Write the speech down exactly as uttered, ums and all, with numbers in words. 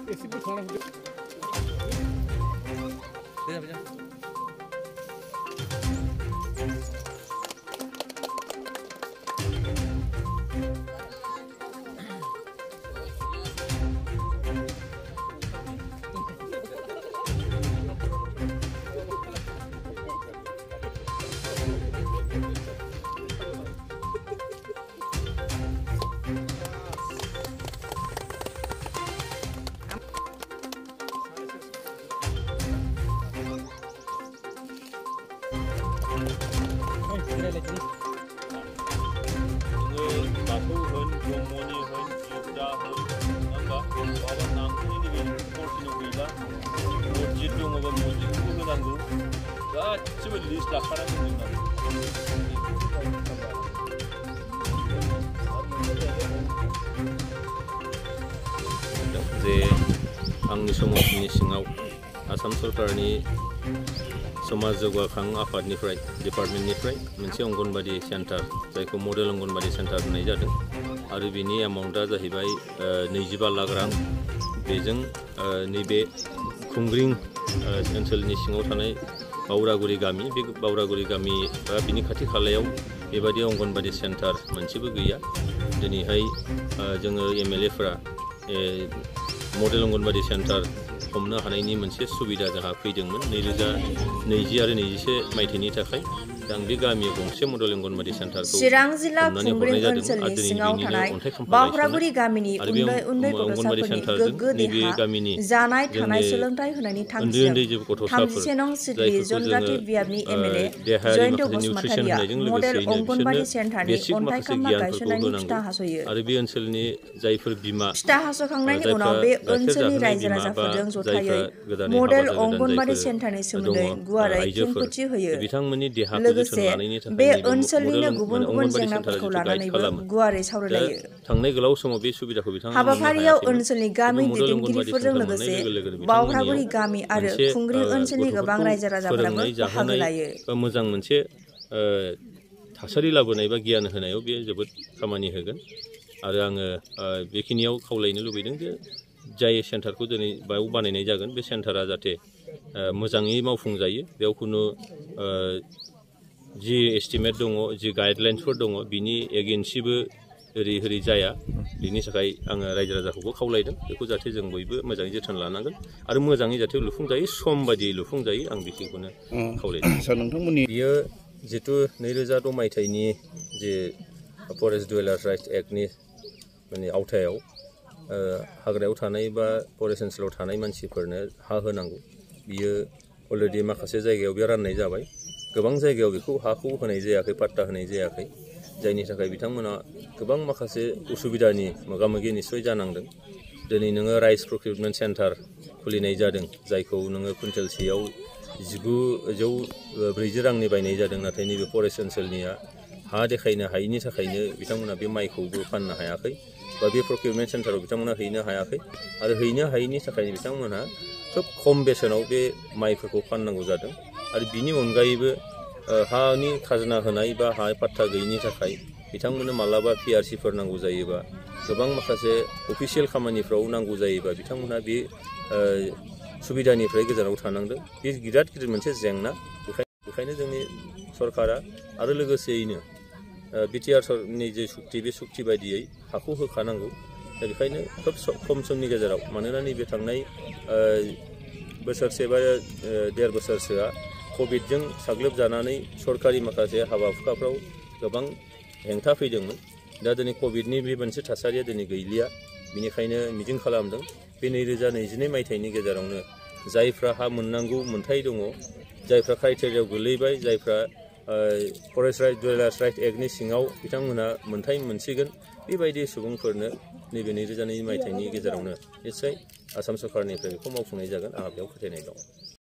जे आंनि समाजनि सिङाव आसाम सरकारनि समाज जौगाखां आफादनिफ्राय डिपार्टमेन्टनिफ्राय मोनसे अंगनबादि सेन्टार जायखौ मडेल अंगनबादि सेन्टार होननाय जादों आरो बिनि एमाउन्टआ जाहैबाय नैजिबा लाख रां बेजों नैबे खुंग्रिं ओनसोलनि सिङाव थानाय बावरागुरि गामि बे बावरागुरि गामि बा बिनि खाथि खालायाव बेबायदि अंगनबादि सेन्टार मोनसेबो गैया दिनैहाय जोङो एमएलएफोरा मडेल अंगनबादि सेन्टार हमनो हानायनि मोनसे सुबिदा जोंहा फैदोंमोन नैरोजा नैजि आरो नैजिसे मायथाइनि थाखाय आं बे गामियाव गंसे मडेल अंगनबादि सेन्टारखौ चिरां जिल्ला खुंग्रिं ओनसोलनि सिङाव थानाय बावरागुरि गामिनि उन्दै उन्दै गथ'साफोरनि गोग्गो देहा जानाय थानाय सोलोंथाइ होनायनि थांखिजों थामजिसे नं सिडली जनजाति बियाबनि एमएलए जयन्त बसुमतारिया मडेल अंगनबादि सेन्टारनि अन्थाइ खाम्फा गायसननायनि फिथा हासयो आरो बे ओनसोलनि जायफोर बिमा फिथा हासखांनायनि उनाव बे ओनसोलनि रायजो राजाफोरजों जथायै मडेल अंगनबादि सेन्टारनि सोमोन्दै गुवारै खेंफोरथि होयो बिथांमोननि देहाखौ लोगोसे बे ओनसोलनिनो गुबुन गुबुन जेंनाफोरखौ लानानैबो गुवारै सावरायलायो थांनाय गोलाव समाव बे सुबिदाखौ बिथांमोना हाबाफारियाव ओनसोलनि गामि दैदेनगिरिफोरजों लोगोसे बावरागुरि गामि आरो खुंग्रिं ओनसोलनि गोबां रायजो राजाफोराबो बाहागो लायो मोजां मोनसे थासारि लाबोनाय बा गियान होनायाव बे जोबोद खामानि होगोन आरो आङो बेखिनियाव खावलायनो लुबैदों जे जाय सेन्टारखौ दिनै बेयाव बानायनाय जागोन बे सेन्टारा जाहाथे मोजाङै मावफुंजायो बेयाव खुनु जि एस्टिमेट दङ जि गाइडलाइन्सफोर दङ बिनि एगेन्सिबो ओरै ओरै जाया बिनि थाखाय आङो रायजो राजाखौबो खावलायदों बेखौ जाहाथे जों बयबो मोजाङै जोथोन लानांगोन आरो मोजाङै जाहाथे लुफुंजायो सम बायदियै लुफुंजायो आं बेखौनो खावलायदों सार नोंथांमोननि बियो जितु नैरोजा द' मायथाइनि जे फरेस्ट डुवेलार्स राइट्स एक्टनि माने आवथायाव हाग्रायाव थानाय बा फरेस्ट ओनसोलाव थानाय मानसिफोरनो हा होनांगौ बियो अलरेडि माखासे जायगायाव बे राननाय जाबाय गोबां जायगायाव बेखौ हाखौ होनाय जायाखै पाट्टा होनाय जायाखै जायनि थाखाय बिथांमोना गोबां माखासे उसुबिदानि मोगा मोगि निस्सय जानांदों दिनै नोङो राइस प्रकिउरमेन्ट सेन्टार खुलिनाय जादों जायखौ नोङो कुइन्टेलसेयाव जिगुजौ ब्रैजि रांनि बायनाय जादों नाथाय नैबे फरेस्ट ओनसोलनिया हा देखायनो हायैनि थाखायनो बिथांमोना बे माइखौबो फाननो हायाखै बा बे प्रकिउरमेन्ट सेन्टाराव बिथांमोना हैनो हायाखै आरो हैनो हायैनि थाखायनो बिथांमोनहा खोब खम बेसेनाव बे माइफोरखौ फाननांगौ जादों आरो बिनि अनगायैबो हानि खाजोना होनाय बा हा पाट्टा गैयिनि थाखाय बिथांमोननो मालाबा पिआरसिफोर नांगौ जायोबा गोबां माखासे अफिसियेल खामानिफ्राव नांगौ जायोबा बिथांमोनहा बे सुबिदानिफ्राय गोजानाव थानांदों बे बिराद गिदिर मोनसे जेंना बेखायनो जोंनि सरकारा आरो लोगोसेयैनो बिटिआरनि जे सुक्ति बे सुक्ति बायदियै हाखौ होखानांगौ दा बेखायनो खोब खम समनि गेजेराव मानोना नैबे थांनाय बोसोरसे बा देर बोसोरसोआ कभिडजों साग्लोबजानानै सरकारि माखासे हाबा हुखाफ्राव गोबां हेंथा फैदोंमोन दा दिनै कभिडनि बे मोनसे थासारिया दिनै गैलिया बेनिखायनो मिजिं खालामदों बे नैरोजा नैजिनै मायथाइनि गेजेरावनो जायफ्रा हा मोननांगौ मोन्थाय दङ जायफ्रा क्राइटेरियाव गोलैबाय जायफ्रा फरेस्ट राइट डुवेलार्स राइट एक्टनि सिङाव बिथांमोनहा मोन्थाय मोनसिगोन बेबायदि सुबुंफोरनो नैबे नैरोजा नैजि मायथाइनि गेजेरावनो निस्सय आसाम सरकारनिफ्राय बेखौ मावफुंनाय जागोन आंहा बेयाव फोथायनाय दं।